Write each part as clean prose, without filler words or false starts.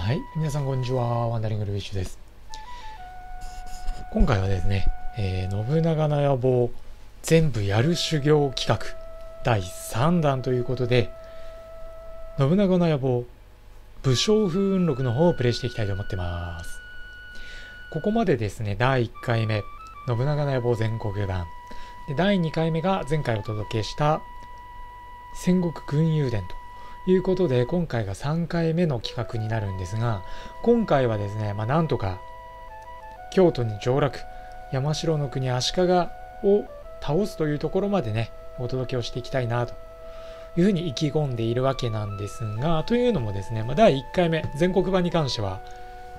はい、皆さんこんにちは。ワンダリングルビッシュです。今回はですね、信長の野望全部やる修行企画第3弾ということで、信長の野望武将風雲録の方をプレイしていきたいと思ってます。ここまでですね、第1回目信長の野望全国版で、第2回目が前回お届けした戦国群雄伝ということで、今回が3回目の企画になるんですが、今回はですね、なんとか京都に上洛、山城の国足利を倒すというところまでね、お届けをしていきたいなというふうに意気込んでいるわけなんですが、というのもですね、第1回目全国版に関しては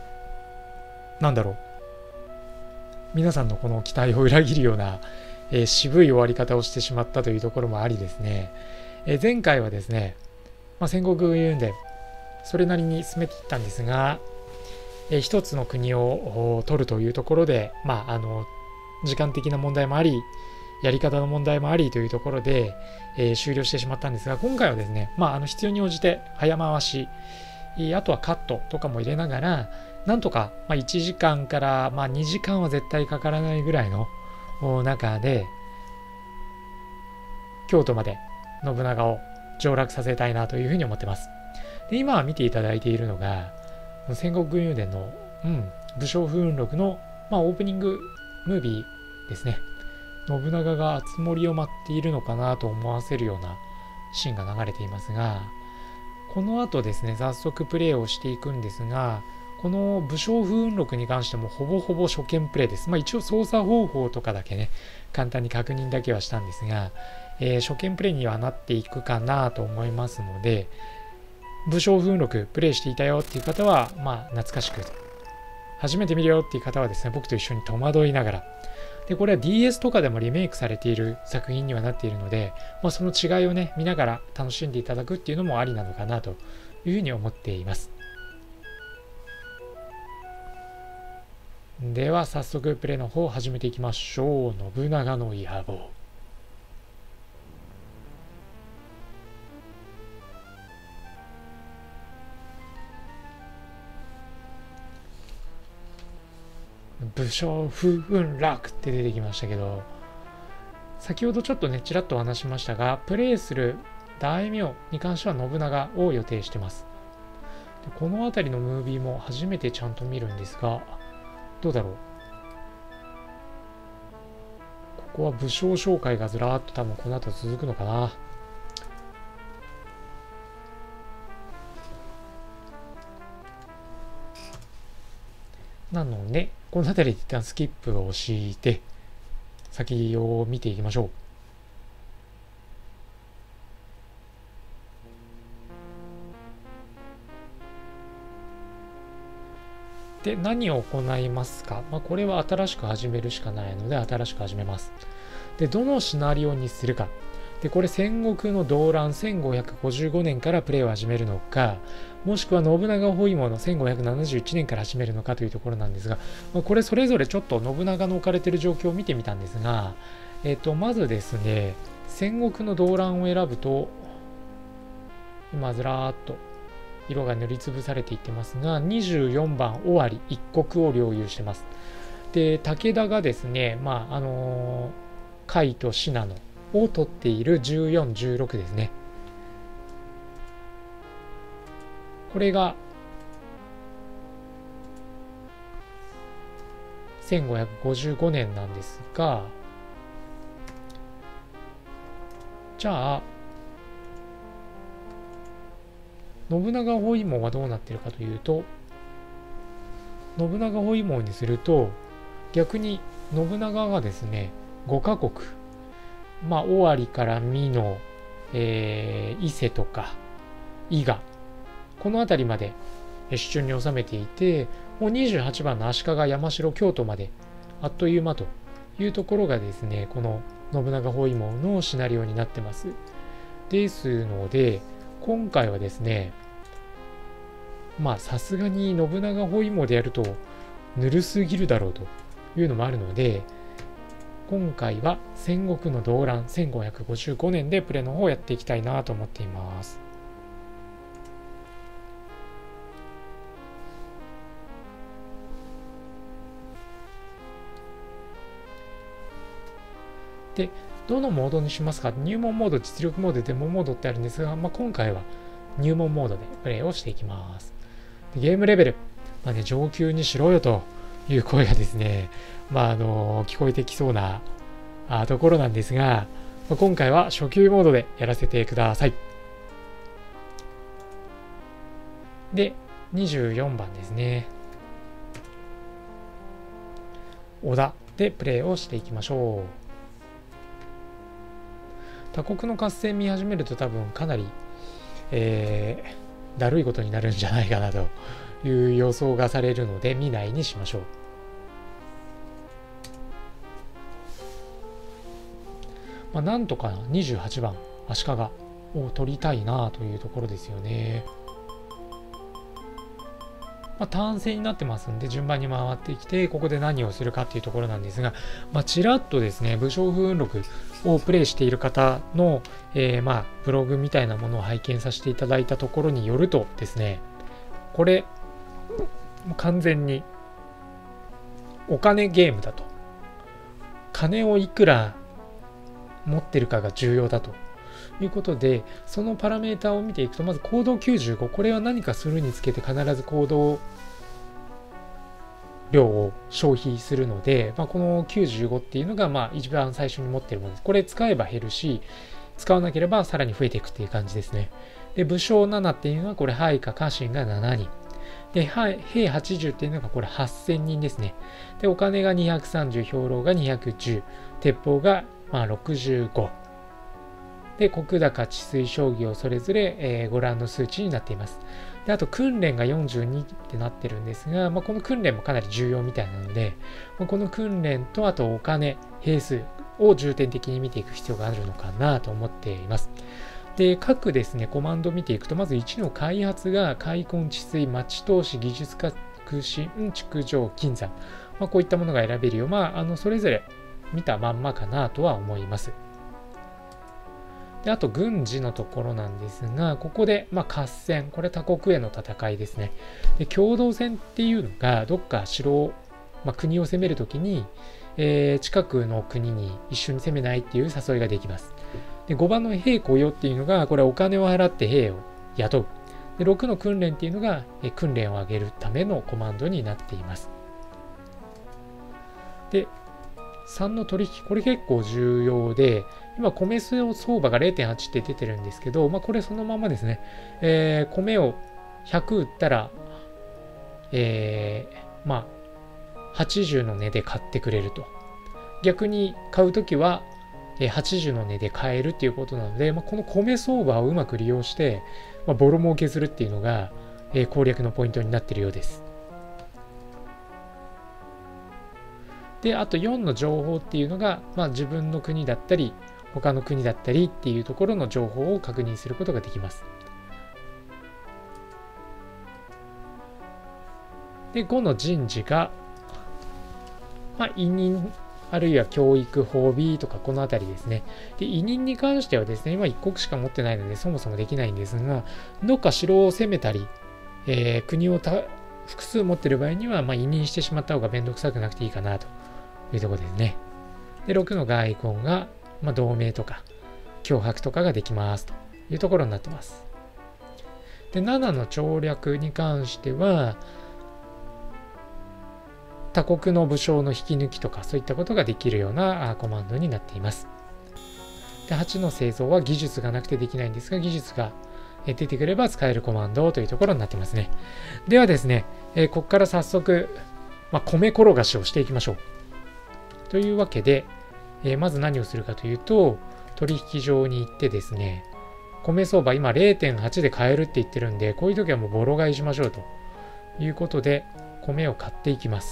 皆さんのこの期待を裏切るような、渋い終わり方をしてしまったというところもありですね、前回はですね、戦国群雄伝それなりに進めていったんですが、一つの国を取るというところで、時間的な問題もあり、やり方の問題もありというところで、終了してしまったんですが、今回はですね、必要に応じて早回し、あとはカットとかも入れながら、なんとか1時間から2時間は絶対かからないぐらいの中で、京都まで信長を上洛させたいなというふうに思ってます。で、今は見ていただいているのが戦国群雄伝の、武将風雲録の、オープニングムービーですね。信長が熱盛を待っているのかなと思わせるようなシーンが流れていますが、この後ですね、早速プレイをしていくんですが、この武将風雲録に関してもほぼほぼ初見プレイです。一応操作方法とかだけね、簡単に確認だけはしたんですが、初見プレイにはなっていくかなと思いますので、武将風雲録プレイしていたよっていう方は、懐かしく、初めて見るよっていう方はですね、僕と一緒に戸惑いながら、でこれは DS とかでもリメイクされている作品にはなっているので、その違いをね見ながら楽しんでいただくっていうのもありなのかなというふうに思っています。では早速プレイの方を始めていきましょう。信長の野望。武将風雲録って出てきましたけど、先ほどちょっとねちらっと話しましたが、プレイする大名に関しては信長を予定してます。でこの辺りのムービーも初めてちゃんと見るんですが、どうだろう。ここは武将紹介がずらーっと多分この後続くのかな。なのでこの辺りで一旦スキップをして先を見ていきましょう。で、何を行いますか。これは新しく始めるしかないので新しく始めます。で、どのシナリオにするか。で、これ戦国の動乱1555年からプレイを始めるのか、もしくは信長包囲網の1571年から始めるのかというところなんですが、これそれぞれちょっと信長の置かれている状況を見てみたんですが、まずですね、戦国の動乱を選ぶと、今ずらーっと色が塗りつぶされていってますが、24番尾張一国を領有してます。で、武田がですね、甲斐と信濃を取っている14、16ですね。これが1555年なんですが、じゃあ信長包囲網はどうなっているかというと、信長包囲網にすると逆に信長がですね5カ国、尾張から美濃、伊勢とか伊賀、この辺りまで手中に収めていて、もう28番の足利山城京都まであっという間というところがですね、この信長包囲網のシナリオになってます。ですので今回はですね、さすがに信長包囲網でやるとぬるすぎるだろうというのもあるので、今回は戦国の動乱1555年でプレイの方をやっていきたいなと思っています。 で、どのモードにしますか？入門モード、実力モード、デモモードってあるんですが、今回は入門モードでプレイをしていきます。でゲームレベル、上級にしろよという声がですね、聞こえてきそうなところなんですが、今回は初級モードでやらせてください。で、24番ですね。小田でプレイをしていきましょう。他国の合戦見始めると多分かなり、だるいことになるんじゃないかなという予想がされるので見ないにしましょう。なんとか28番足利を取りたいなというところですよね。単性になってますんで順番に回ってきて、ここで何をするかっていうところなんですが、ちらっとですね、武将風雲録をプレイしている方の、ブログみたいなものを拝見させていただいたところによるとですね、これ完全にお金ゲームだと。金をいくら持ってるかが重要だということで、そのパラメーターを見ていくと、まず行動95、これは何かするにつけて必ず行動量を消費するので、この95っていうのが一番最初に持っているものです。これ使えば減るし、使わなければさらに増えていくっていう感じですね。で、武将7っていうのはこれ配下家臣が7人。で、兵80っていうのがこれ8000人ですね。で、お金が230、兵糧が210、鉄砲が65。で、石高、治水、将棋をそれぞれ、ご覧の数値になっています。で、あと訓練が42ってなってるんですが、この訓練もかなり重要みたいなので、この訓練とあとお金、兵数を重点的に見ていく必要があるのかなと思っています。で、各ですね、コマンドを見ていくと、まず1の開発が開墾、治水、町投資、技術革新、築城、金山。こういったものが選べるよう、それぞれ見たまんまかなとは思います。で、あと軍事のところなんですが、ここで合戦、これ他国への戦いですね。で、共同戦っていうのがどっか城を、国を攻めるときに、近くの国に一緒に攻めないっていう誘いができます。で、5番の兵雇用っていうのが、これお金を払って兵を雇う。で、6の訓練っていうのが、訓練を上げるためのコマンドになっています。で、3の取引、これ結構重要で、今米相場が 0.8 って出てるんですけど、これそのままですね、米を100売ったら、80の値で買ってくれると。逆に買うときは、80の値で買えるっていうことなので、この米相場をうまく利用して、ボロ儲けするっていうのが、攻略のポイントになっているようです。で、あと4の情報っていうのが、自分の国だったり、他の国だったりっていうところの情報を確認することができます。で、5の人事が、委任、あるいは教育、褒美とかこのあたりですね。で、委任に関してはですね、今1国しか持ってないのでそもそもできないんですが、どっか城を攻めたり、国を複数持っている場合には、委任してしまった方が面倒くさくなくていいかなというところですね。で、6の外交が、同盟とか脅迫とかができますというところになってます。で、7の調略に関しては、他国の武将の引き抜きとかそういったことができるようなコマンドになっています。で、8の製造は技術がなくてできないんですが、技術が出てくれば使えるコマンドというところになってますね。ではですね、ここから早速、米転がしをしていきましょう。というわけで、まず何をするかというと、取引所に行ってですね、米相場今 0.8 で買えるって言ってるんで、こういう時はもうボロ買いしましょうということで、米を買っていきます。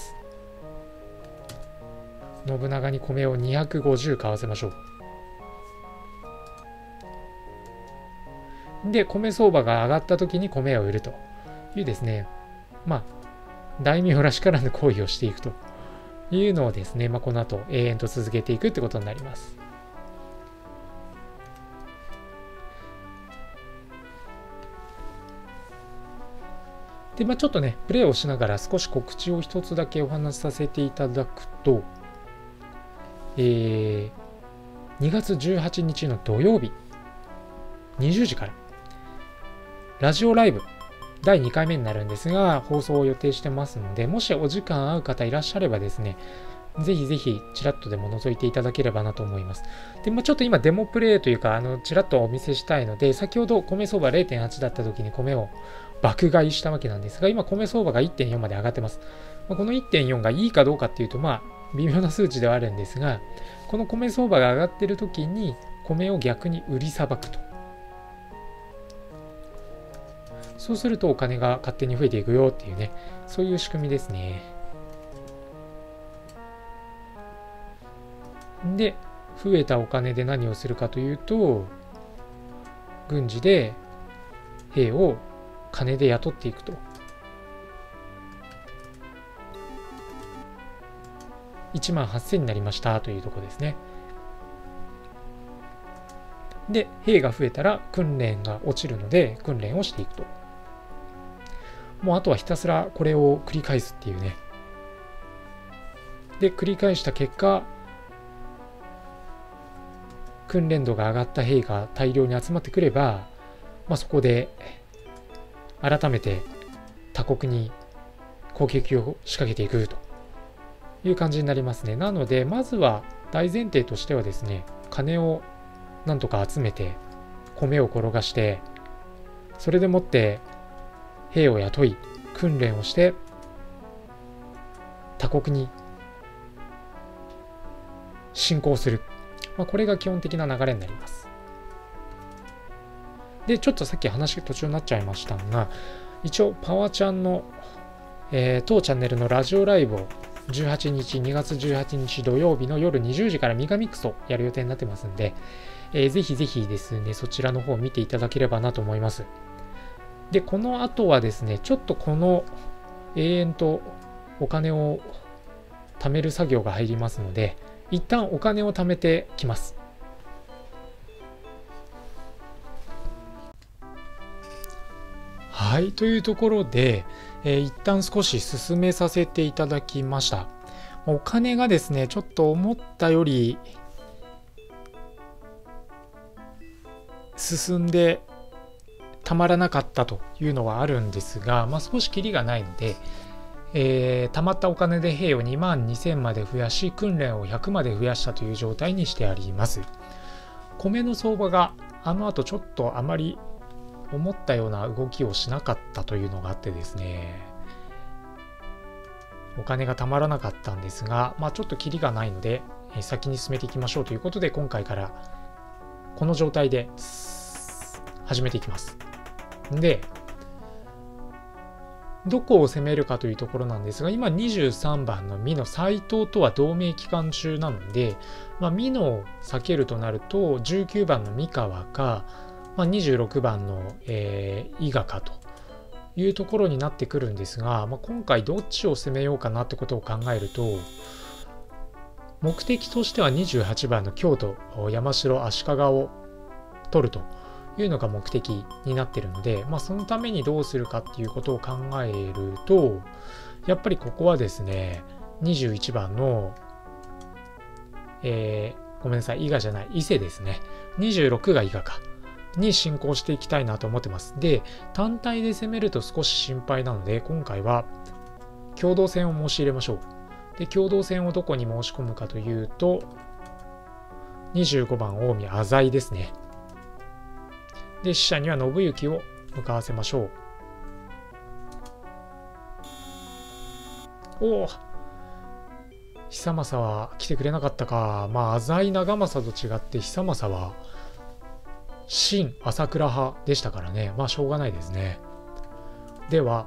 信長に米を250買わせましょう。で、米相場が上がった時に米を売るというですね、大名らしからぬ行為をしていくというのをですね、この後永遠と続けていくってことになります。で、ちょっとね、プレイをしながら少し告知を一つだけお話しさせていただくと、 2月18日の土曜日20時からラジオライブ第2回目になるんですが放送を予定してますので、もしお時間合う方いらっしゃればですね、ぜひぜひちらっとでも覗いていただければなと思います。で、ちょっと今デモプレイというかちらっとお見せしたいので、先ほど米相場 0.8 だった時に米を爆買いしたわけなんですが、今米相場が 1.4 まで上がってます。この 1.4 がいいかどうかっていうと微妙な数値ではあるんですが、この米相場が上がってる時に米を逆に売りさばくと、そうするとお金が勝手に増えていくよっていうね、そういう仕組みですね。で、増えたお金で何をするかというと、軍事で兵を金で雇っていくと。18,000になりましたというところですね。で、兵が増えたら訓練が落ちるので訓練をしていくと。もうあとはひたすらこれを繰り返すっていうね。で、繰り返した結果、訓練度が上がった兵が大量に集まってくれば、そこで改めて他国に攻撃を仕掛けていくという感じになりますね。なので、まずは大前提としてはですね、金をなんとか集めて、米を転がして、それでもって兵を雇い、訓練をして、他国に侵攻する。これが基本的な流れになります。で、ちょっとさっき話途中になっちゃいましたが、一応パワーちゃんの、当チャンネルのラジオライブを18日、2月18日土曜日の夜20時からミガミックスをやる予定になってますんで、ぜひぜひですね、そちらの方を見ていただければなと思います。で、この後はですね、ちょっとこの永遠とお金を貯める作業が入りますので、一旦お金を貯めてきます。はい、というところで、一旦少し進めさせていただきました。お金がですね、ちょっと思ったより進んでたまらなかったというのはあるんですが、少しキリがないので、貯まったお金で兵を22,000まで増やし、訓練を100まで増やしたという状態にしてあります。米の相場が後ちょっとあまり思ったような動きをしなかったというのがあってですね、お金がたまらなかったんですが、ちょっとキリがないので、先に進めていきましょうということで、今回からこの状態で始めていきます。で、どこを攻めるかというところなんですが、今23番の美濃斎藤とは同盟期間中なので、美濃を避けるとなると19番の三河か、26番の、伊賀かというところになってくるんですが、今回どっちを攻めようかなってことを考えると、目的としては28番の京都山城足利を取るというのが目的になっているので、そのためにどうするかっていうことを考えると、やっぱりここはですね、21番の、ごめんなさい、伊賀じゃない、伊勢ですね。26が伊賀か。に進行していきたいなと思ってます。で、単体で攻めると少し心配なので、今回は共同戦を申し入れましょう。で、共同戦をどこに申し込むかというと、25番近江浅井ですね。で、使者には信行を向かわせましょう。おお、久政は来てくれなかったか。浅井長政と違って久政は新朝倉派でしたからね。しょうがないですね。では、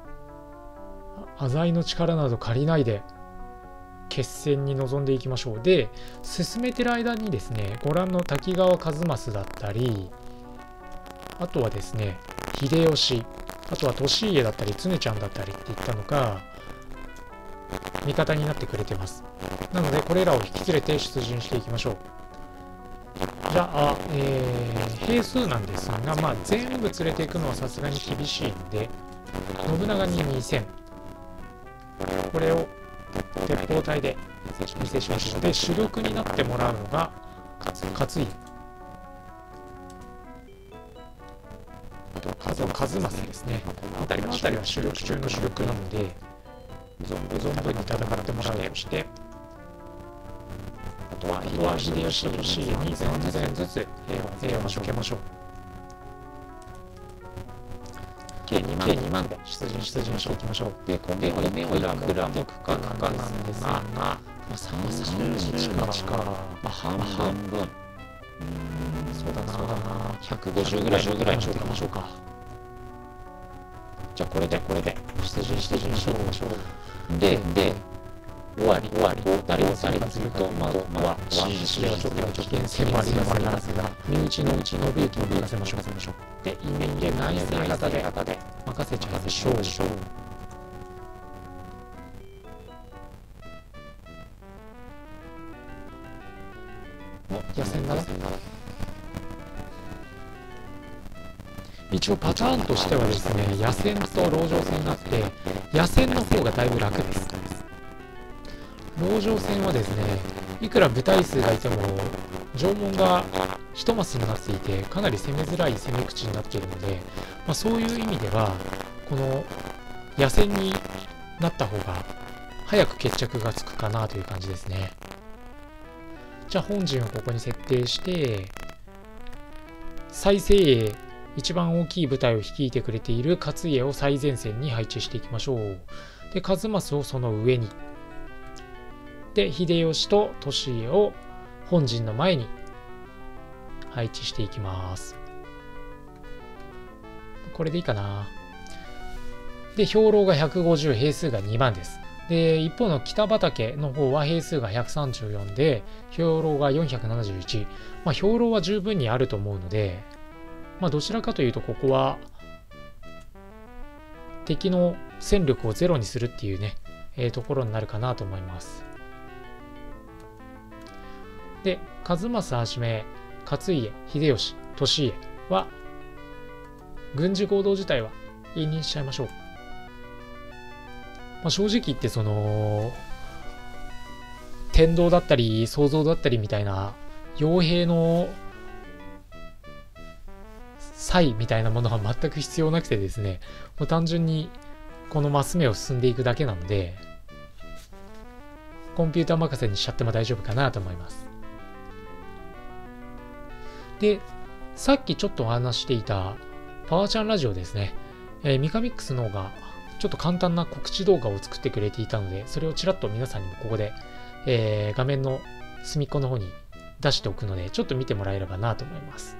浅井の力など借りないで決戦に臨んでいきましょう。で、進めてる間にですね、ご覧の滝川一益だったり、あとはですね、秀吉、あとは利家だったり、常ちゃんだったりっていったのが、味方になってくれてます。なので、これらを引き連れて出陣していきましょう。じゃあ、兵数なんですが、全部連れていくのはさすがに厳しいので、信長に2000。これを鉄砲隊で見せしましょう。で、主力になってもらうのが、 勝家、あとは数正ですね。この辺りは主力中の主力なので、存分に戦ってもらうとして、あとは秀吉と利家に2戦ずつ兵を分けましょう。計2万で出陣していきましょう。で、米をいくら持っていくかなんですが、30日か、半分。そうだな、150ぐらい持っていきましょうか。じゃあこれで出陣していきましょう。で、終わり誰にすると、まあ、支持はちょっと危険性もありますが、身内の信行に任せましょう。で、因縁で内政型で任せちゃいましょう。野戦だな。一応パターンとしてはですね、野戦と籠城戦があって、野戦の方がだいぶ楽です。籠城戦はですね、いくら部隊数がいても城門が1マスになっていて、かなり攻めづらい攻め口になっているので、そういう意味ではこの野戦になった方が早く決着がつくかなという感じですね。じゃあ本陣をここに設定して、最精鋭一番大きい部隊を率いてくれている勝家を最前線に配置していきましょう。で、数正をその上に、で、秀吉と利家を本陣の前に配置していきます。これでいいかな。で、兵糧が150、兵数が2万です。で、一方の北畠の方は兵数が134で、兵糧が471。兵糧は十分にあると思うので、どちらかというとここは敵の戦力をゼロにするっていうね、ところになるかなと思います。で、数正はじめ勝家、秀吉、利家は軍事行動自体は委任しちゃいましょう。正直言ってその天道だったり創造だったりみたいな傭兵の才みたいなものは全く必要なくてですね、もう単純にこのマス目を進んでいくだけなので、コンピューター任せにしちゃっても大丈夫かなと思います。で、さっきちょっとお話していたパワーチャンラジオですね。ミカミックスの方がちょっと簡単な告知動画を作ってくれていたので、それをちらっと皆さんにもここで、画面の隅っこの方に出しておくので、ちょっと見てもらえればなと思います。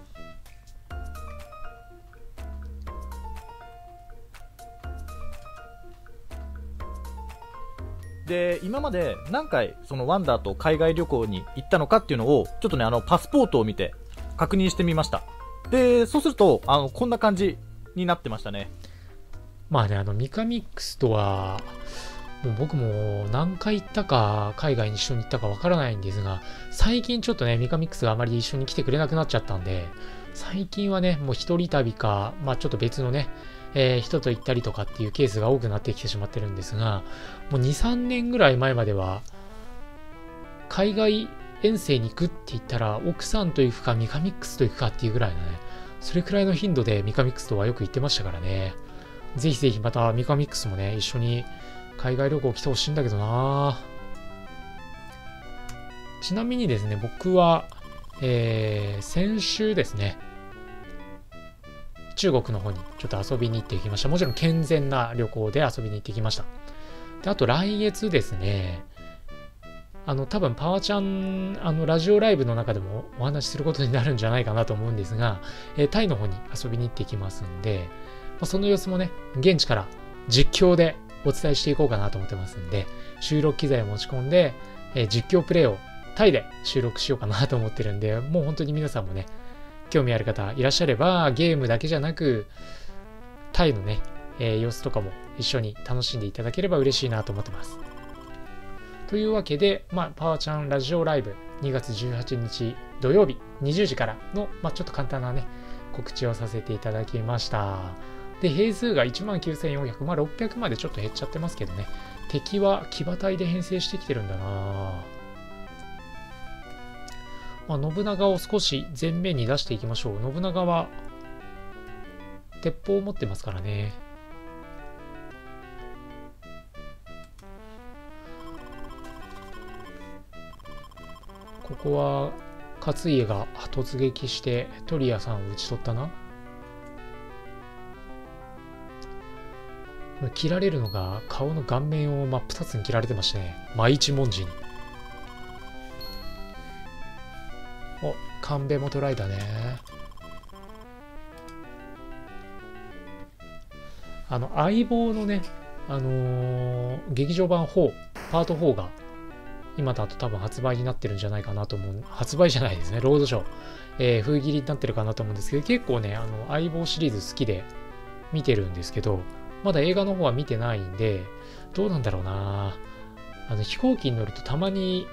で、今まで何回そのワンダーと海外旅行に行ったのかっていうのをちょっとね、パスポートを見て確認してみました。で、そうするとこんな感じになってましたね。 ミカミックスとはもう僕も何回行ったか海外に一緒に行ったかわからないんですが、最近ちょっとねミカミックスがあまり一緒に来てくれなくなっちゃったんで、最近はねもう一人旅かちょっと別のね、人と行ったりとかっていうケースが多くなってきてしまってるんですが、もう 2,3 年ぐらい前までは海外遠征に行くって言ったら奥さんと行くかミカミックスと行くかっていうぐらいのね、それくらいの頻度でミカミックスとはよく行ってましたからね。ぜひぜひまたミカミックスもね一緒に海外旅行来てほしいんだけどな。ちなみにですね、僕は、先週ですね中国の方にちょっと遊びに行ってきました。もちろん健全な旅行で遊びに行ってきました。で、あと来月ですね、多分パワちゃんラジオライブの中でもお話しすることになるんじゃないかなと思うんですが、タイの方に遊びに行ってきますんで、その様子もね現地から実況でお伝えしていこうかなと思ってますんで、収録機材を持ち込んで、実況プレイをタイで収録しようかなと思ってるんで、もう本当に皆さんもね興味ある方いらっしゃれば、ゲームだけじゃなくタイのね、様子とかも一緒に楽しんでいただければ嬉しいなと思ってます。というわけで、パワちゃんラジオライブ2月18日土曜日20時からの、ちょっと簡単なね告知をさせていただきました。で、兵数が 19,400、600までちょっと減っちゃってますけどね、敵は騎馬隊で編成してきてるんだな。 信長を少し前面に出していきましょう。信長は鉄砲を持ってますからね。ここは勝家が突撃して鳥谷さんを討ち取ったな。これ切られるのが顔の顔面を真っ二つに切られてましたね。真一文字に。お、神戸も捕らえたね。相棒のね、劇場版4、パート4が今だと多分発売になってるんじゃないかなと思う。発売じゃないですね、ロードショー。封切りになってるかなと思うんですけど、結構ね、相棒シリーズ好きで見てるんですけど、まだ映画の方は見てないんで、どうなんだろうな。飛行機に乗るとたまに、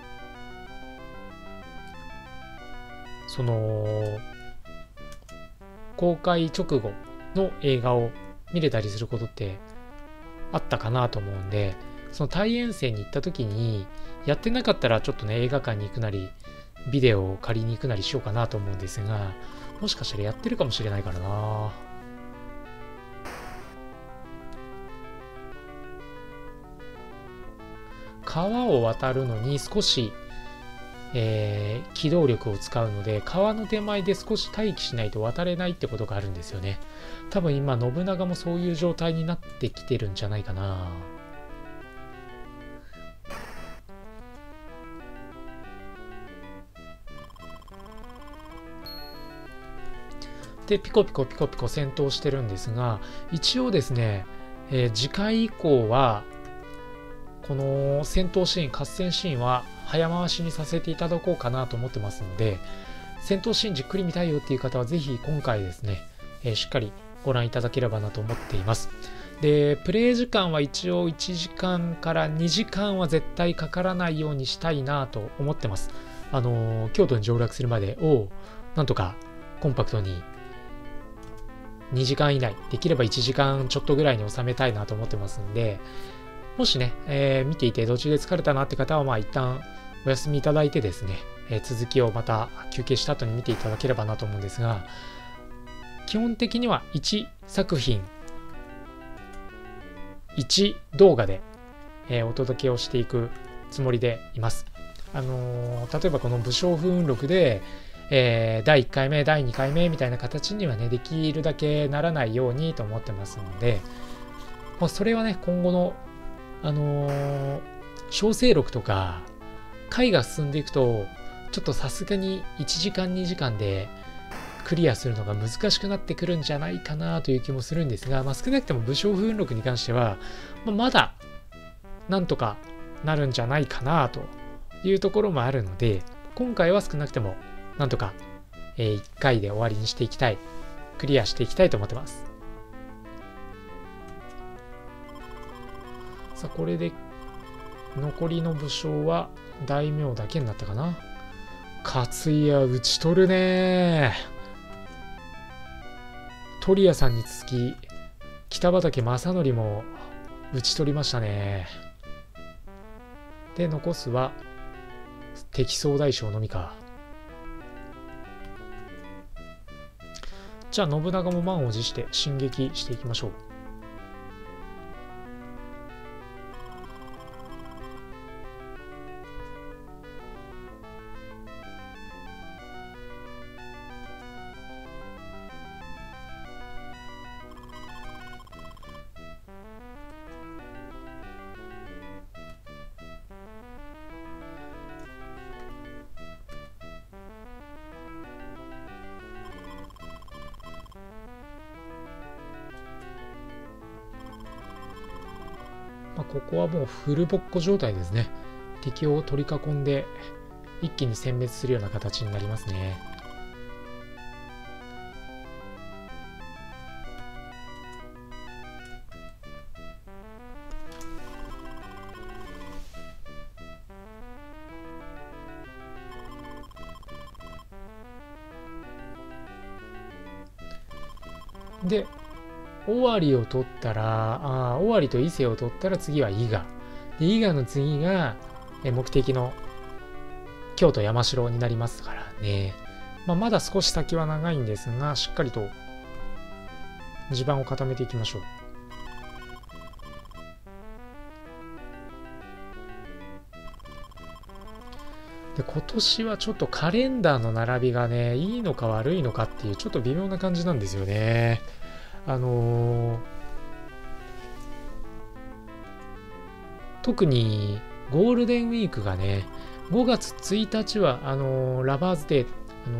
公開直後の映画を見れたりすることってあったかなと思うんで、その対遠征に行った時にやってなかったらちょっとね映画館に行くなりビデオを借りに行くなりしようかなと思うんですが、もしかしたらやってるかもしれないからな。川を渡るのに少し、機動力を使うので、川の手前で少し待機しないと渡れないってことがあるんですよね。多分今信長もそういう状態になってきてるんじゃないかな。でピコピコ戦闘してるんですが、一応ですね、次回以降はこの戦闘シーン、合戦シーンは早回しにさせていただこうかなと思ってますので、戦闘シーンじっくり見たいよっていう方はぜひ今回ですね、しっかりご覧いただければなと思っています。で、プレイ時間は一応1時間から2時間は絶対かからないようにしたいなと思ってます。京都に上洛するまでをなんとかコンパクトに2時間以内、できれば1時間ちょっとぐらいに収めたいなと思ってますんで、もしね、見ていて途中で疲れたなって方は一旦お休みいただいてですね、続きをまた休憩した後に見ていただければなと思うんですが、基本的には1作品1動画で、お届けをしていくつもりでいます。例えばこの武将風雲録で、第1回目第2回目みたいな形にはねできるだけならないようにと思ってますので、それはね今後の小生録とか回が進んでいくとちょっとさすがに1時間2時間でクリアするのが難しくなってくるんじゃないかなという気もするんですが、少なくとも武将風雲録に関しては、まだなんとかなるんじゃないかなというところもあるので、今回は少なくてもなんとか、1回で終わりにしていきたい、クリアしていきたいと思ってます。さあこれで残りの武将は大名だけになったかな。勝家討ち取るね。鳥谷さんに続き北畠正則も討ち取りましたね。で残すは敵総大将のみか。じゃあ信長も満を持して進撃していきましょう。ここはもうフルボッコ状態ですね。敵を取り囲んで一気に殲滅するような形になりますね。で尾張を取ったら、尾張と伊勢を取ったら次は伊賀。で伊賀の次が目的の京都山城になりますからね。まだ少し先は長いんですが、しっかりと地盤を固めていきましょう。で、今年はちょっとカレンダーの並びがね、いいのか悪いのかっていうちょっと微妙な感じなんですよね。特にゴールデンウィークがね、5月1日はラバーズデー、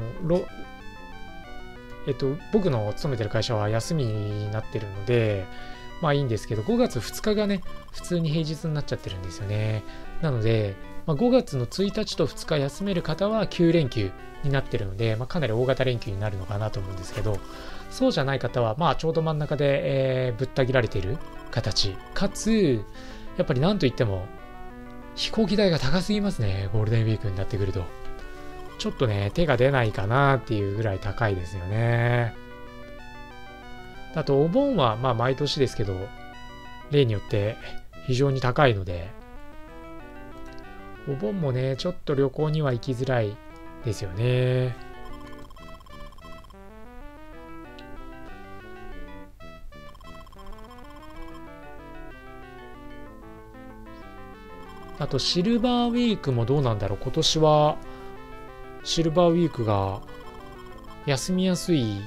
僕の勤めてる会社は休みになってるので、いいんですけど、5月2日がね、普通に平日になっちゃってるんですよね。なので、5月の1日と2日休める方は9連休になってるので、かなり大型連休になるのかなと思うんですけど、そうじゃない方は、ちょうど真ん中で、ぶった切られている形。かつ、やっぱりなんといっても、飛行機代が高すぎますね、ゴールデンウィークになってくると。ちょっとね、手が出ないかなっていうぐらい高いですよね。あと、お盆は、毎年ですけど、例によって非常に高いので、お盆もね、ちょっと旅行には行きづらいですよね。あとシルバーウィークもどうなんだろう。今年はシルバーウィークが休みやすい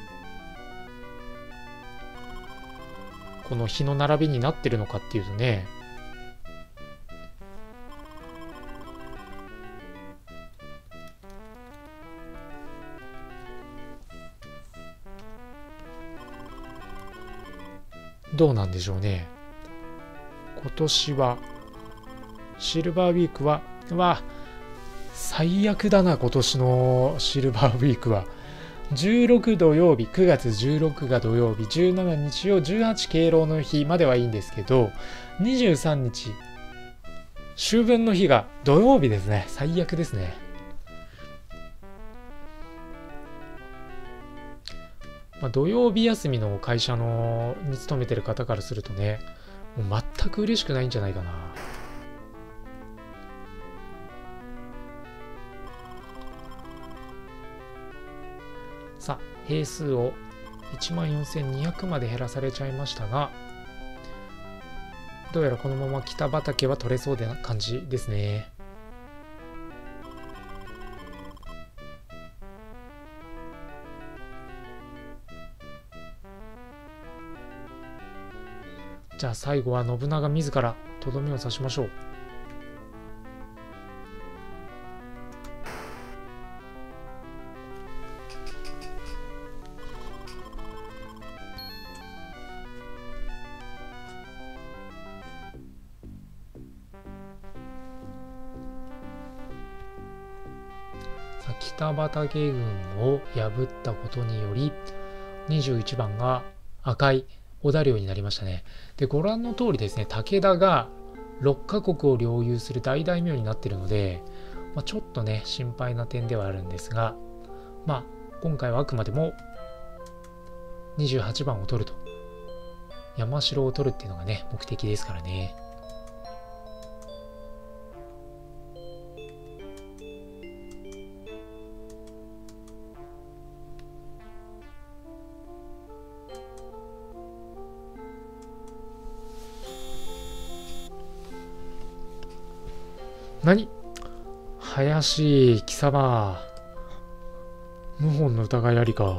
この日の並びになってるのかっていうとね、どうなんでしょうね。今年はシルバーウィークは最悪だな。今年のシルバーウィークは16土曜日、9月16が土曜日、17日曜、18敬老の日まではいいんですけど、23日秋分の日が土曜日ですね。最悪ですね。土曜日休みの会社に勤めてる方からするとね、もう全く嬉しくないんじゃないかな。さあ、兵数を14,200まで減らされちゃいましたが、どうやらこのまま北畠は取れそうな感じですね。じゃあ最後は信長自らとどめを刺しましょう。北畠軍を破ったことにより21番が赤い織田領になりましたね。で、ご覧の通りですね、武田が6カ国を領有する大大名になっているので、ちょっとね心配な点ではあるんですが、今回はあくまでも28番を取ると、山城を取るっていうのがね目的ですからね。何？林貴様、謀反の疑いありか。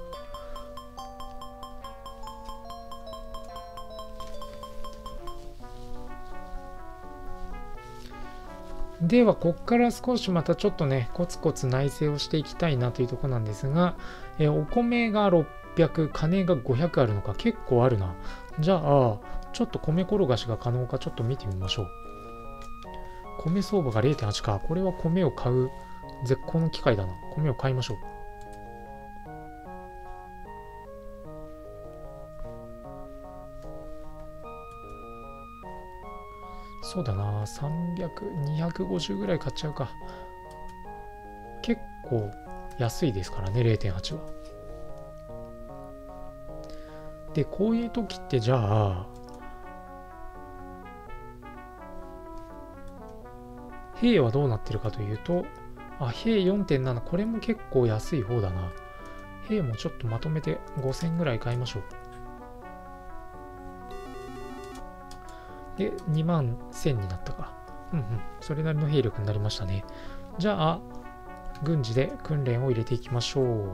ではここから少しまたちょっとねコツコツ内政をしていきたいなというところなんですが、お米が600、金が500あるのか、結構あるな。じゃあちょっと米転がしが可能かちょっと見てみましょう。米相場が 0.8 か。これは米を買う絶好の機会だな。米を買いましょう。そうだな、300、250ぐらい買っちゃうか。結構安いですからね、0.8 は。で、こういう時ってじゃあ、兵はどうなってるかというと、 あ、兵 4.7、これも結構安い方だな。兵もちょっとまとめて5000ぐらい買いましょう。で、2万1000になったか。うんうん。それなりの兵力になりましたね。じゃあ、軍事で訓練を入れていきましょう。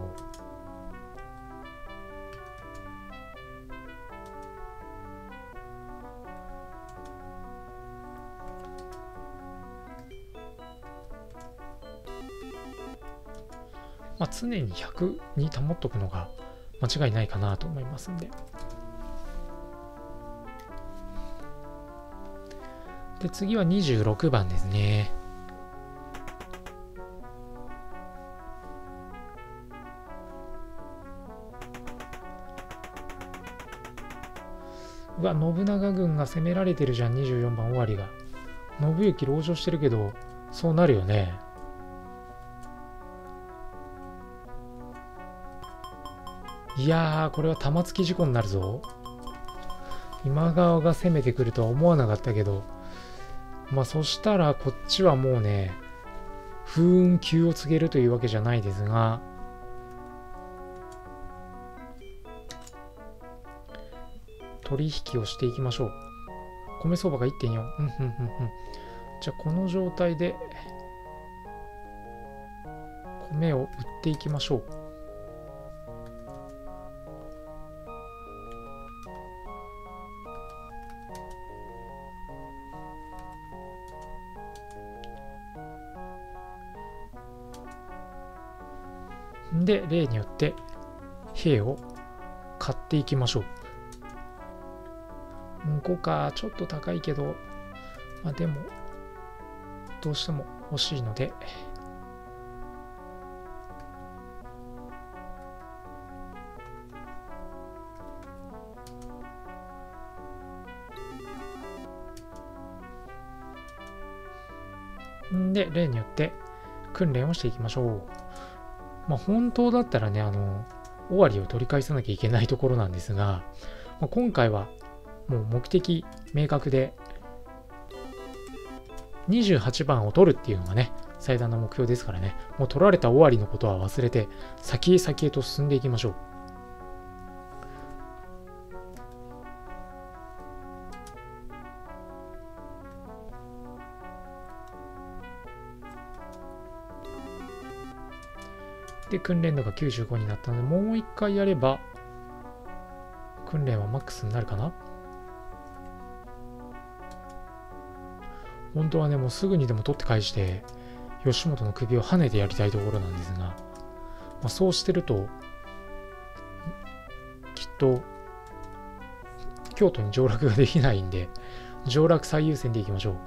まあ、常に100に保っとくのが間違いないかなと思いますんで。で、次は26番ですね。うわ、信長軍が攻められてるじゃん、24番終わりが。信行籠城してるけど、そうなるよね。いやー、これは玉突き事故になるぞ。今川が攻めてくるとは思わなかったけど、まあそしたらこっちはもうね、風雲急を告げるというわけじゃないですが、取引をしていきましょう。米相場が 1.4。じゃあこの状態で米を売っていきましょう。で、例によって兵を買っていきましょう。5か、ちょっと高いけど、まあでも、どうしても欲しいので、で、例によって訓練をしていきましょう。まあ本当だったらね、尾張を取り返さなきゃいけないところなんですが、まあ、今回はもう目的明確で、28番を取るっていうのがね、最大の目標ですからね、もう取られた尾張のことは忘れて、先へ先へと進んでいきましょう。で、訓練度が95になったので、もう一回やれば、訓練はマックスになるかな。本当はね、もうすぐにでも取って返して、義元の首を跳ねてやりたいところなんですが、まあ、そうしてると、きっと、京都に上洛ができないんで、上洛最優先でいきましょう。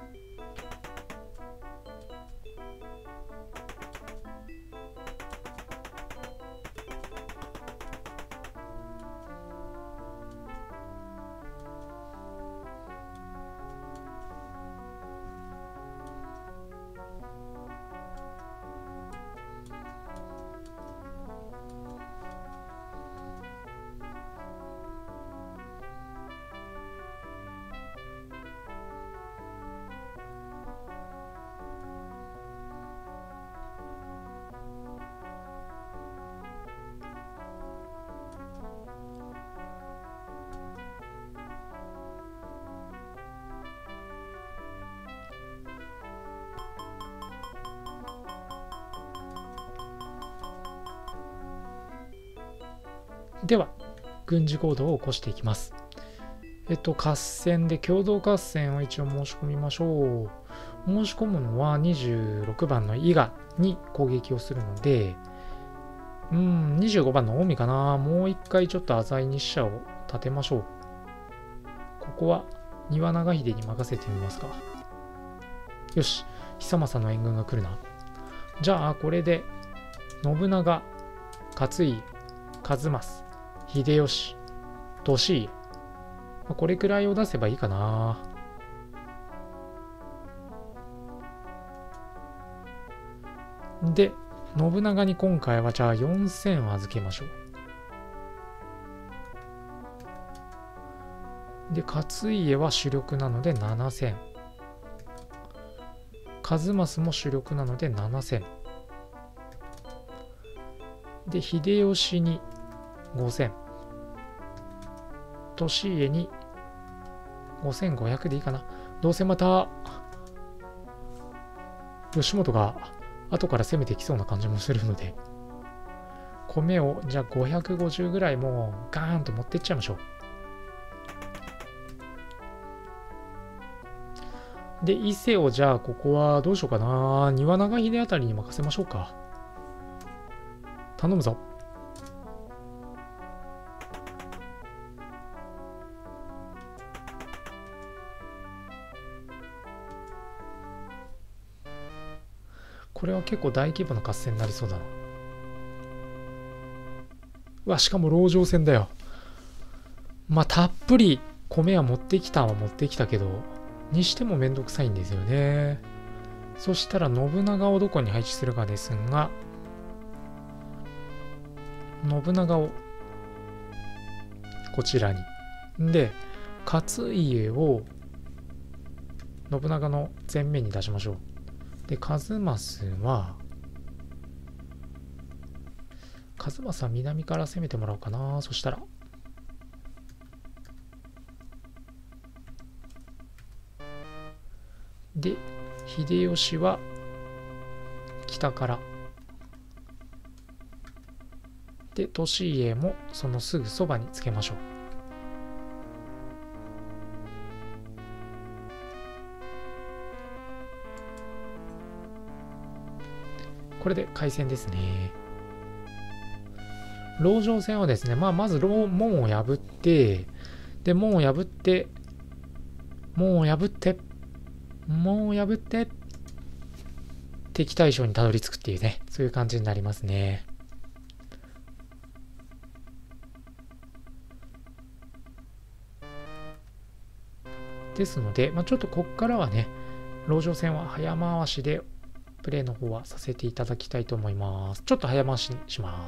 では、軍事行動を起こしていきます。合戦で共同合戦を一応申し込みましょう。申し込むのは26番の伊賀に攻撃をするので、25番の近江かな。もう一回ちょっと浅井に使者を立てましょう。ここは丹羽長秀に任せてみますか。よし、久政の援軍が来るな。じゃあ、これで、信長、勝家、一正、秀吉、利家。これくらいを出せばいいかな。で、信長に今回はじゃあ4000を預けましょう。で、勝家は主力なので7000。一正も主力なので7000。 で、秀吉に5000。利家に5500でいいかな。どうせまた、吉本が後から攻めてきそうな感じもするので、米をじゃあ550ぐらいもうガーンと持っていっちゃいましょう。で、伊勢をじゃあここはどうしようかな。庭長秀あたりに任せましょうか。頼むぞ。これは結構大規模な合戦になりそうだな。うわ、しかも籠城戦だよ。まあ、たっぷり米は持ってきたは持ってきたけど、にしてもめんどくさいんですよね。そしたら信長をどこに配置するかですが、信長をこちらに。で、勝家を信長の前面に出しましょう。で、数正は南から攻めてもらおうかな。そしたら。で、秀吉は北から。で、利家もそのすぐそばにつけましょう。これで開戦ですね。籠城戦はですね、まず門を破って、で、門を破って、敵対将にたどり着くっていうね、そういう感じになりますね。ですので、ちょっとこっからはね、籠城戦は早回しでプレイの方はさせていただきたいと思います。ちょっと早回しにします。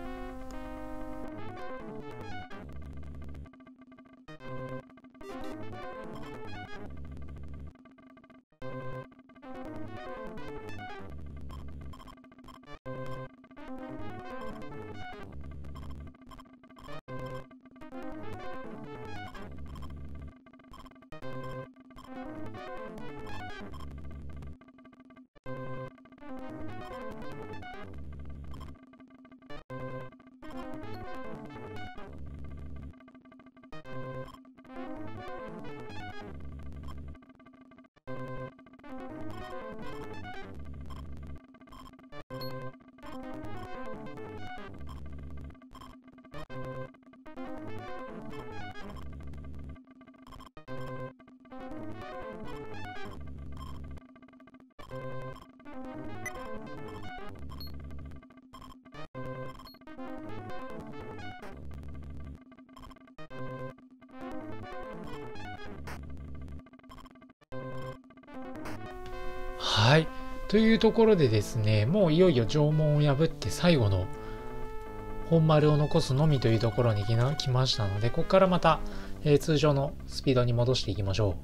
はい。というところでですね、もういよいよ城門を破って最後の本丸を残すのみというところに来ましたので、ここからまた、通常のスピードに戻していきましょう。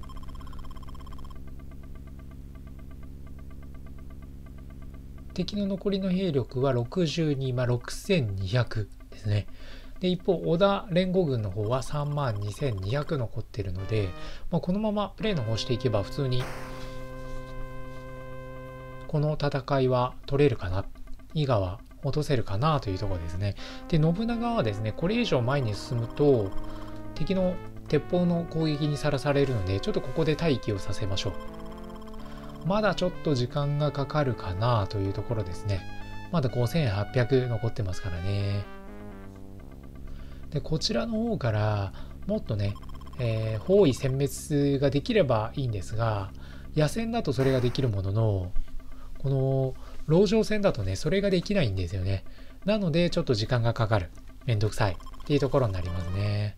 敵の残りの兵力は62、6200ですね。で、一方、織田連合軍の方は32200残っているので、このままプレイの方していけば普通にこの戦いは取れるかな、伊賀は落とせるかなというところですね。で、信長はですね、これ以上前に進むと敵の鉄砲の攻撃にさらされるので、ちょっとここで待機をさせましょう。まだちょっと時間がかかるかなというところですね。まだ5800残ってますからね。で、こちらの方からもっとね、包囲殲滅ができればいいんですが、野戦だとそれができるものの、この籠城戦だとね、それができないんですよね。なのでちょっと時間がかかる、めんどくさいっていうところになりますね。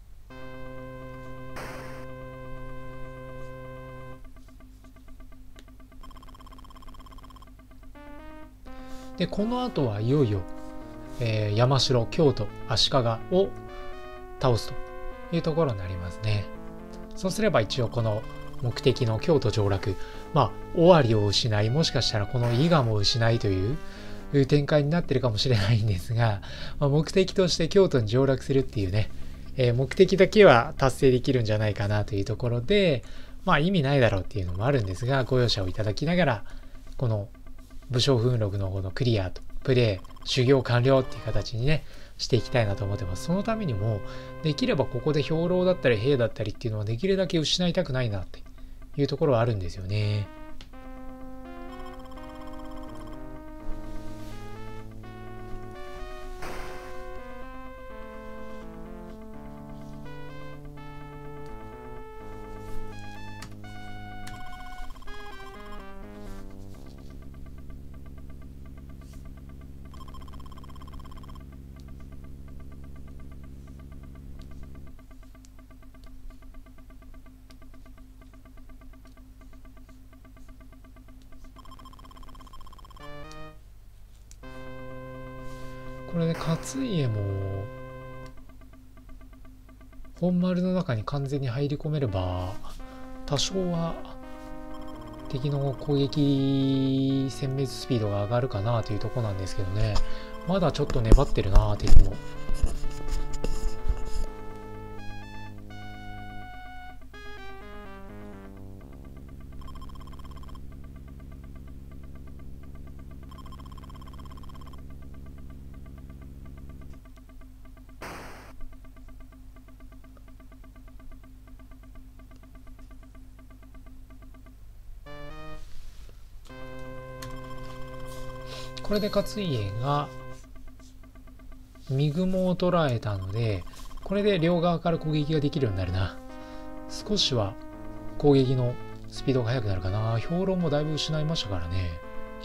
で、この後はいよいよ、山城、京都、足利を倒すというところになりますね。そうすれば一応この目的の京都上洛、尾張を失い、もしかしたらこの伊賀も失いといういう展開になってるかもしれないんですが、目的として京都に上洛するっていうね、目的だけは達成できるんじゃないかなというところで、意味ないだろうっていうのもあるんですが、ご容赦をいただきながら、この武将風録の方のクリアとプレイ、修行完了っていう形にね、していきたいなと思ってます。そのためにも、できればここで兵糧だったり兵だったりっていうのはできるだけ失いたくないなっていうところはあるんですよね。これで勝家も本丸の中に完全に入り込めれば多少は敵の攻撃殲滅スピードが上がるかなというところなんですけどね。まだちょっと粘ってるな敵も。これで勝家が身雲を捉えたので、これで両側から攻撃ができるようになるな。少しは攻撃のスピードが速くなるかな。兵糧もだいぶ失いましたからね。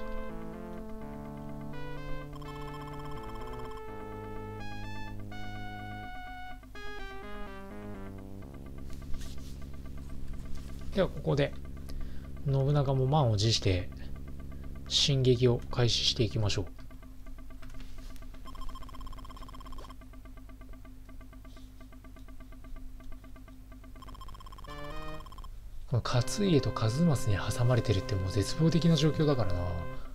ではここで信長も満を持して進撃を開始していきましょう。この勝家と数正に挟まれてるってもう絶望的な状況だからな。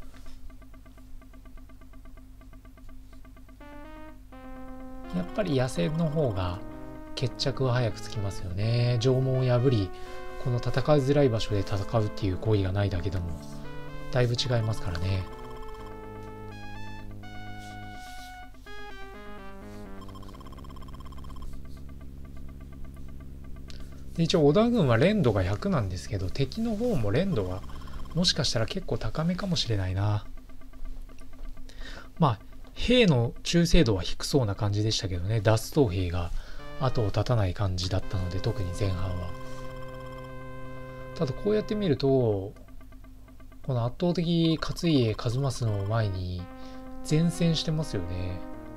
やっぱり野戦の方が決着は早くつきますよね。城門を破り、この戦いづらい場所で戦うっていう行為がないだけでもだいぶ違いますからね。で一応織田軍は連度が100なんですけど、敵の方も連度がもしかしたら結構高めかもしれないな。兵の忠誠度は低そうな感じでしたけどね。脱走兵が後を絶たない感じだったので、特に前半は。ただこうやって見ると、この圧倒的勝家一正の前に善戦してますよね。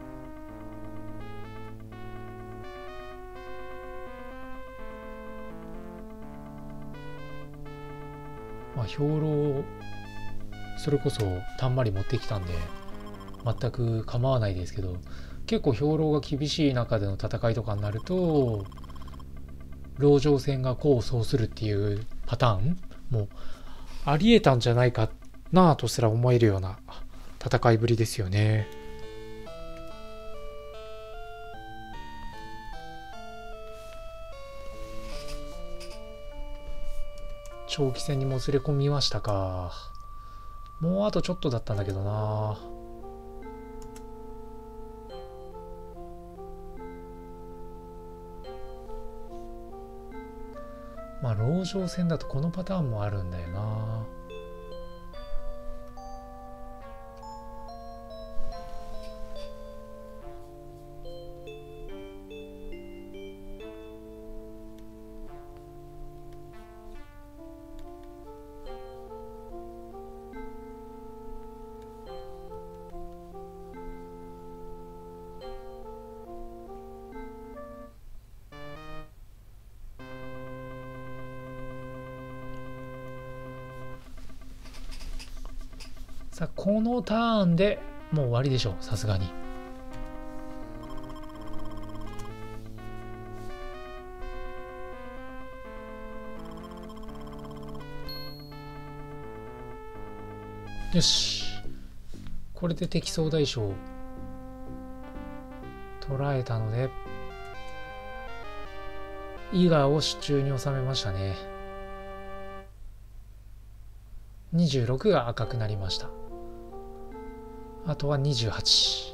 兵糧それこそたんまり持ってきたんで全く構わないですけど、結構兵糧が厳しい中での戦いとかになると籠城戦が功を奏するっていうパターンもありえたんじゃないかなぁとすら思えるような戦いぶりですよね。長期戦にもつれ込みましたか。もうあとちょっとだったんだけどな。籠城戦だとこのパターンもあるんだよな。さあこのターンでもう終わりでしょう、さすがに。よし、 これで敵総大将を捉えたので、伊賀を手中に収めましたね。26が赤くなりました。あとは28。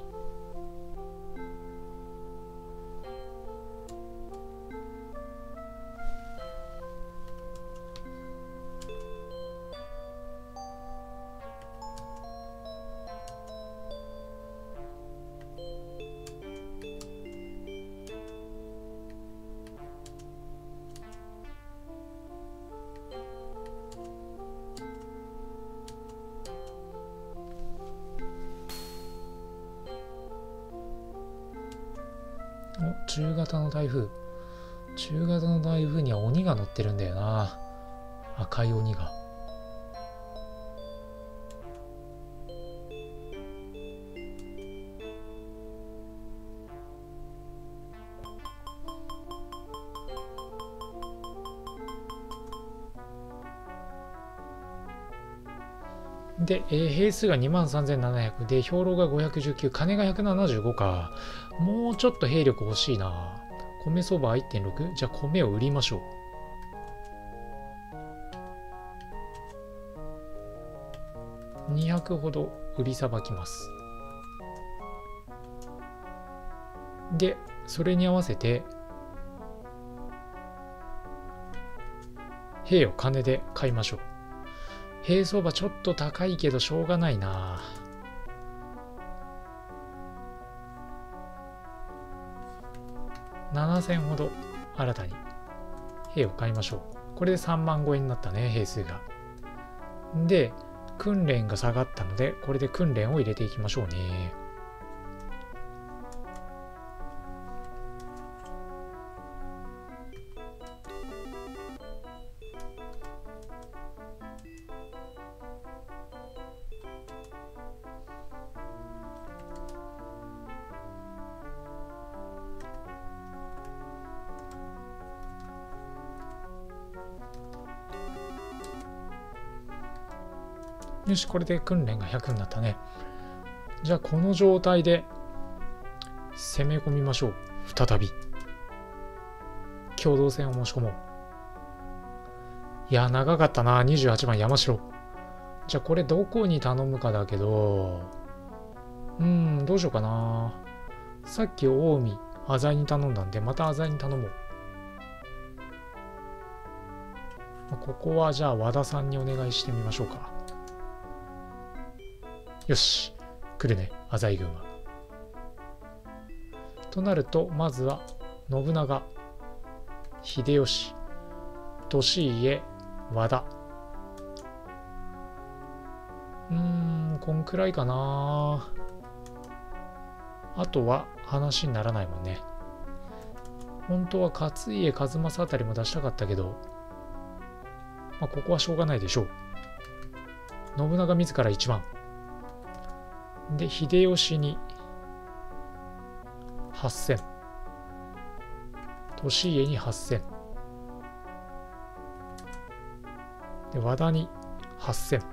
中型の台風。中型の台風には鬼が乗ってるんだよな。赤い鬼が。で、兵数が23,700で、兵糧が519、金が175か。もうちょっと兵力欲しいな。米相場 1.6？ じゃあ米を売りましょう。200ほど売りさばきます。で、それに合わせて、兵を金で買いましょう。兵相場ちょっと高いけどしょうがないな。7000ほど新たに兵を買いましょう。これで3万超えになったね、兵数が。で、訓練が下がったので、これで訓練を入れていきましょうね。よし、これで訓練が100になったね。じゃあこの状態で攻め込みましょう。再び共同戦を申し込もう。いや長かったな。28番山城。じゃあこれどこに頼むかだけど、どうしようかな。さっき近江浅井に頼んだんで、また浅井に頼もう。ここはじゃあ和田さんにお願いしてみましょうか。よし、来るね、浅井軍は。となると、まずは信長、秀吉、利家、和田。こんくらいかな。あとは話にならないもんね。本当は勝家、数正あたりも出したかったけど、ここはしょうがないでしょう。信長自ら1万。で、秀吉に8000。利家に8000。で、和田に8000。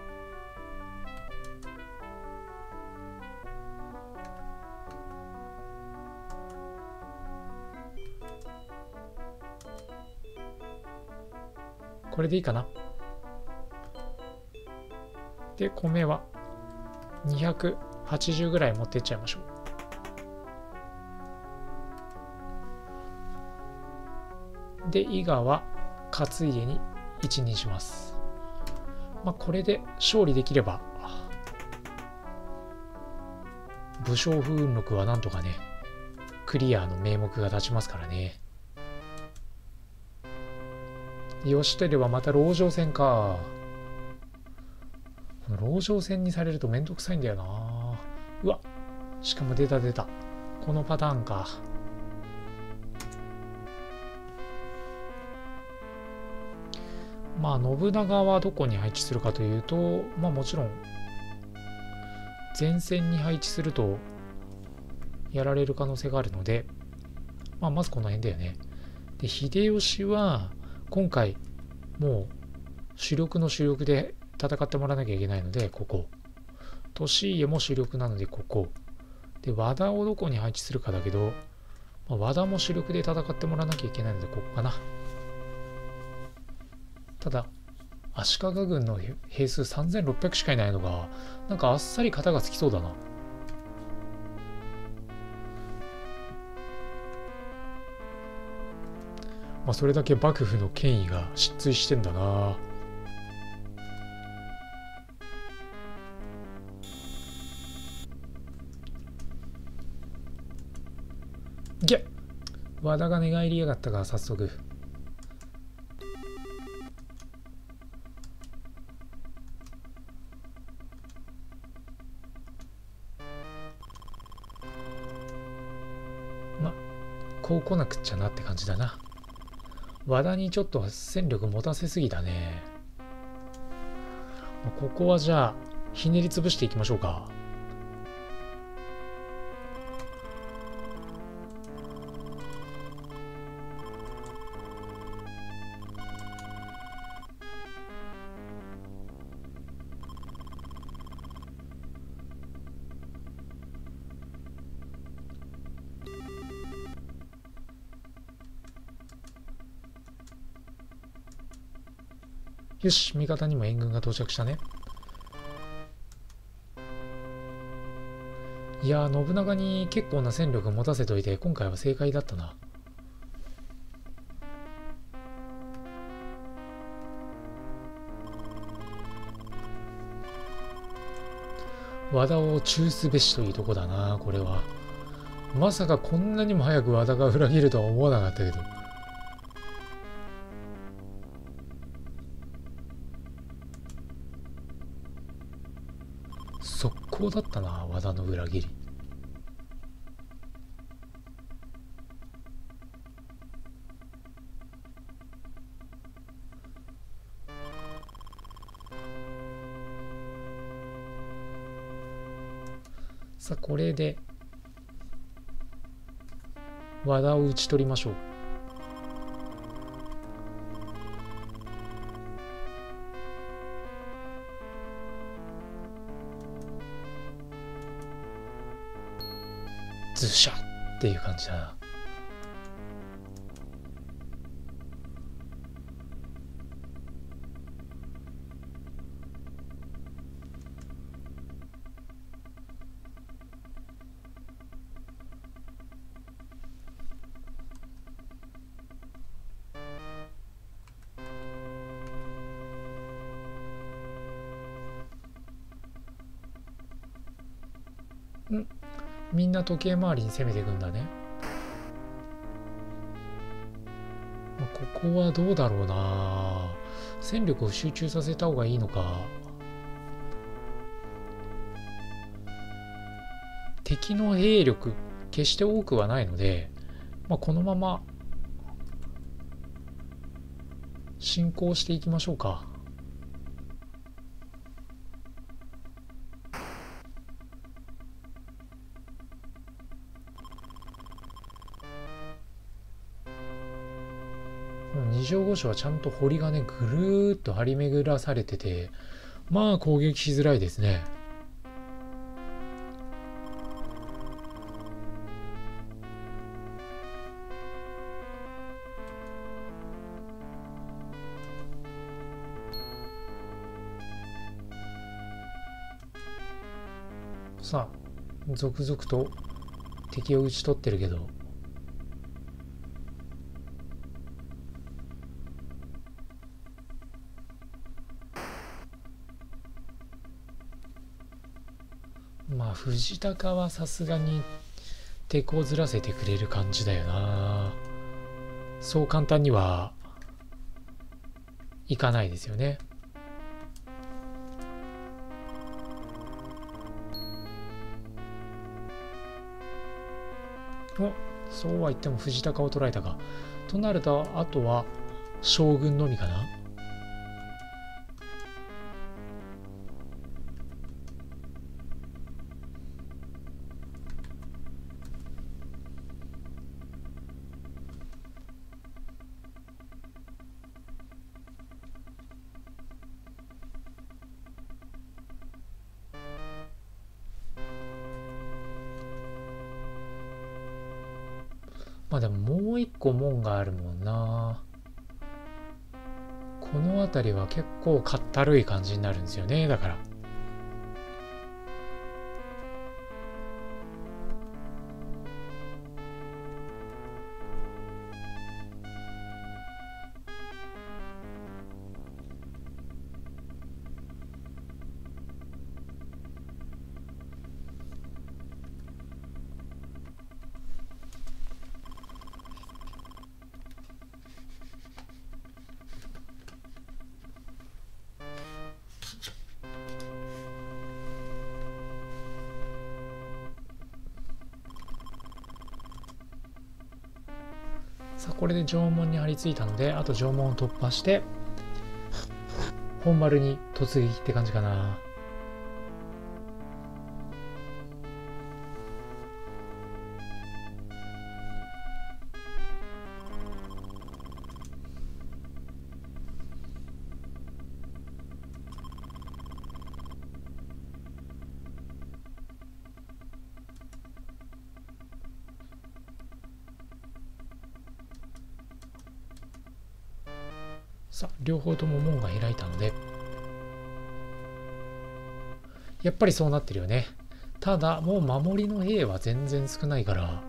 これでいいかな。で、米は280ぐらい持ってっちゃいましょう。で、伊賀は勝家に1にします。これで勝利できれば、武将風雲録はなんとかね、クリアの名目が立ちますからね。義輝はまた籠城戦か。この籠城戦にされるとめんどくさいんだよな。うわ、しかも出た。このパターンか。信長はどこに配置するかというと、もちろん前線に配置するとやられる可能性があるので、まずこの辺だよね。で、秀吉は今回もう主力の主力で戦ってもらわなきゃいけないので、ここ利家も主力なのでここ。で、和田をどこに配置するかだけど、和田も主力で戦ってもらわなきゃいけないのでここかな。ただ、足利軍の兵数3600しかいないのが、なんかあっさり型がつきそうだな。それだけ幕府の権威が失墜してんだな。いけ、和田が寝返りやがったか。早速こう来なくっちゃなって感じだな。和田にちょっと戦力持たせすぎだね。ここはじゃあひねり潰していきましょうか。よし、味方にも援軍が到着したね。いやー、信長に結構な戦力を持たせといて今回は正解だったな。和田を中すべしというとこだな。これはまさかこんなにも早く和田が裏切るとは思わなかったけど。速攻だったな、和田の裏切り。さあ、これで和田を討ち取りましょう。ズシャッっていう感じだな。みんな時計回りに攻めていくんだね。ここはどうだろうな。戦力を集中させた方がいいのか。敵の兵力決して多くはないので、このまま進行していきましょうか。二条五所はちゃんと堀がね、ぐるーっと張り巡らされてて、攻撃しづらいですね。さあ、続々と敵を討ち取ってるけど、藤高はさすがに手こずらせてくれる感じだよな。そう簡単にはいかないですよね。そうは言っても藤高を捉えたか。となるとあとは将軍のみかな。 まあでももう一個門があるもんな。この辺りは結構かったるい感じになるんですよね。だからさあこれで城門に張り付いたので、あと城門を突破して本丸に突撃って感じかな。さあ両方とも門が開いたので、やっぱりそうなってるよね。ただもう守りの兵は全然少ないから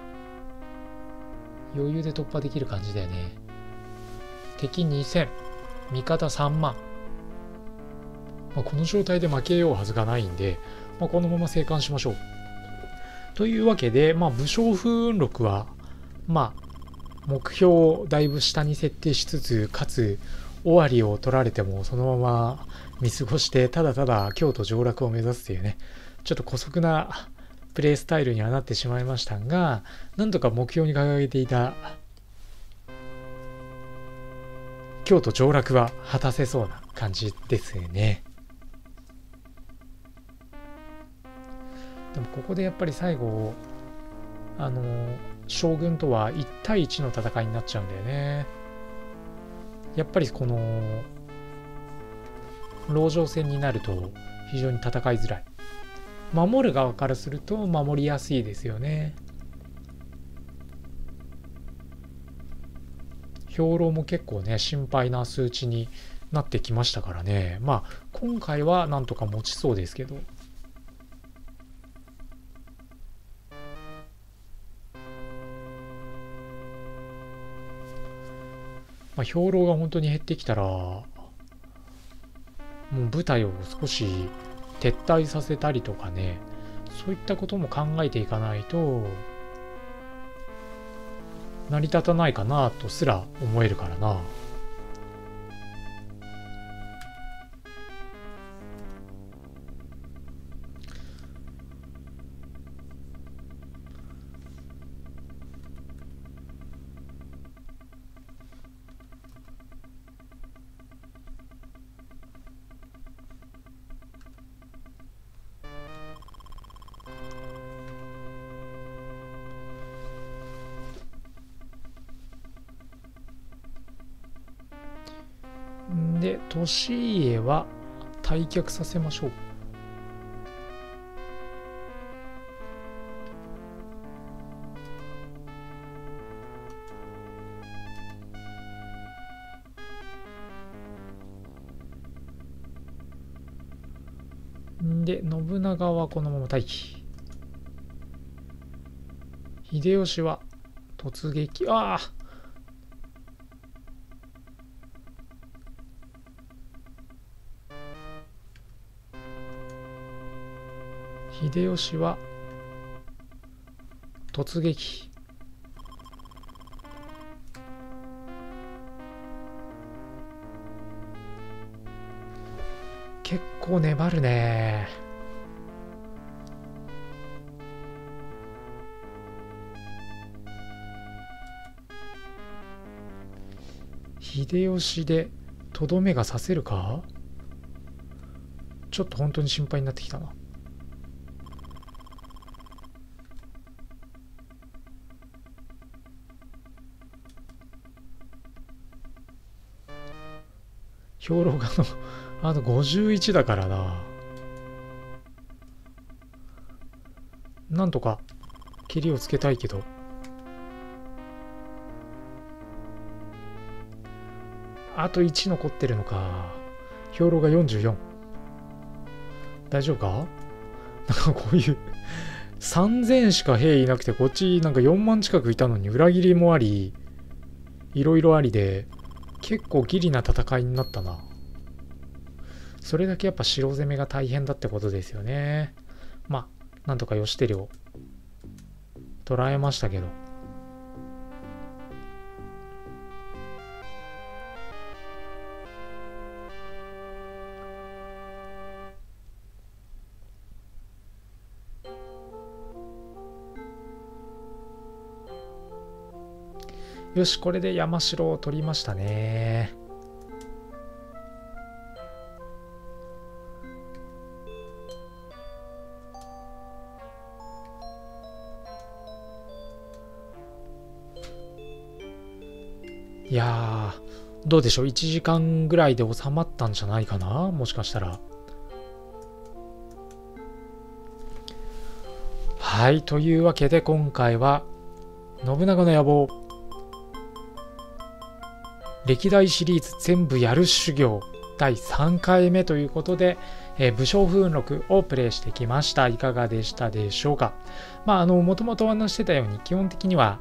余裕で突破できる感じだよね。敵2000、味方3万、この状態で負けようはずがないんで、このまま生還しましょう。というわけで、武将風雲録は目標をだいぶ下に設定しつつ、かつ尾張を取られてもそのまま見過ごして、ただただ京都上洛を目指すというね、ちょっと姑息なプレイスタイルにはなってしまいましたが、なんとか目標に掲げていた京都上洛は果たせそうな感じですね。でもここでやっぱり最後将軍とは1対1の戦いになっちゃうんだよね。やっぱりこの籠城戦になると非常に戦いづらい。守る側からすると守りやすいですよね。兵糧も結構ね心配な数値になってきましたからね。今回はなんとか持ちそうですけど、兵糧が本当に減ってきたらもう部隊を少し撤退させたりとかね、そういったことも考えていかないと成り立たないかなとすら思えるからな。で、利家は退却させましょう。で、信長はこのまま待機。秀吉は突撃。秀吉は突撃。結構粘るね。秀吉でとどめが刺せるか？ちょっと本当に心配になってきたな。兵糧が51だからな。なんとか蹴りをつけたいけど、 あと1残ってるのか。兵糧が44。大丈夫か？なんかこういう3000しか兵いなくて、こっちなんか4万近くいたのに裏切りもあり、いろいろありで、結構ギリな戦いになったな。それだけやっぱ城攻めが大変だってことですよね。まあ、なんとか義輝を捕らえましたけど。よし、これで山城を取りましたね。いやー、どうでしょう。1時間ぐらいで収まったんじゃないかな、もしかしたら。はい、というわけで今回は信長の野望歴代シリーズ全部やる修行第3回目ということで、武将風録をプレイしてきました。いかがでしたでしょうか。もともとお話してたように基本的には、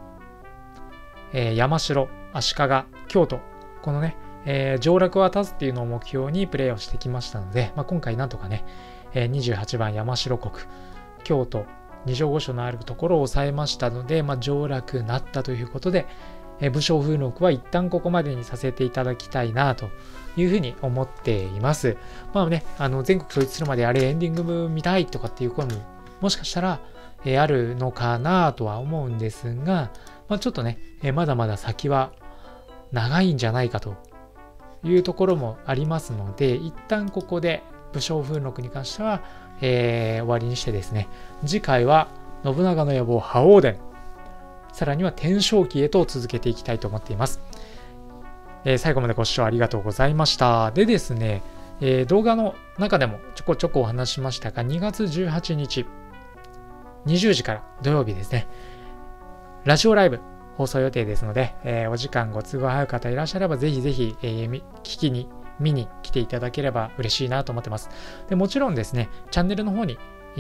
山城、足利、京都、このね、上洛を果たすっていうのを目標にプレイをしてきましたので、今回なんとかね、28番山城国、京都、二条御所のあるところを抑えましたので、上洛なったということで、武将風録は一旦ここまでにさせていただきたいなというふうに思っています。全国統一するまであれエンディング見たいとかっていう声ももしかしたら、あるのかなとは思うんですが、ちょっとね、まだまだ先は長いんじゃないかというところもありますので、一旦ここで武将風録に関しては、終わりにしてですね、次回は信長の野望覇王伝、さらには天正期へと続けていきたいと思っています。最後までご視聴ありがとうございました。でですね、動画の中でもちょこちょこお話しましたが、2月18日20時から土曜日ですね、ラジオライブ放送予定ですので、お時間ご都合合う方いらっしゃればぜひぜひ、見に来ていただければ嬉しいなと思ってます。でもちろんですね、チャンネルの方に、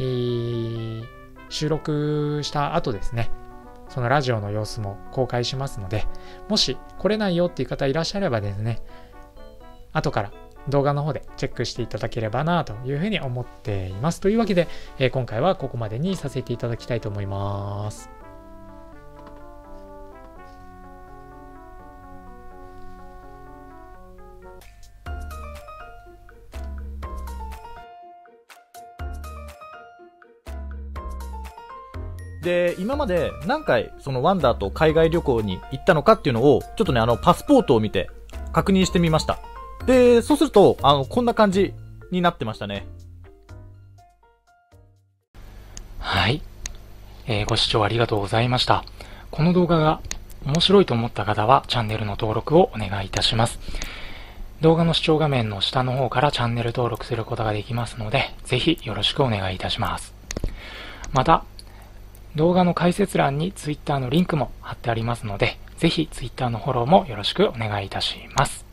収録した後ですね、そのラジオの様子も公開しますので、もし来れないよっていう方いらっしゃればですね、後から動画の方でチェックしていただければなというふうに思っています。というわけで、今回はここまでにさせていただきたいと思います。 で、今まで何回そのワンダーと海外旅行に行ったのかっていうのを、ちょっとね、パスポートを見て確認してみました。で、そうすると、こんな感じになってましたね。 はい。ご視聴ありがとうございました。この動画が面白いと思った方はチャンネルの登録をお願いいたします。動画の視聴画面の下の方からチャンネル登録することができますので、ぜひよろしくお願いいたします。また、動画の解説欄に Twitter のリンクも貼ってありますので、ぜひ Twitter のフォローもよろしくお願いいたします。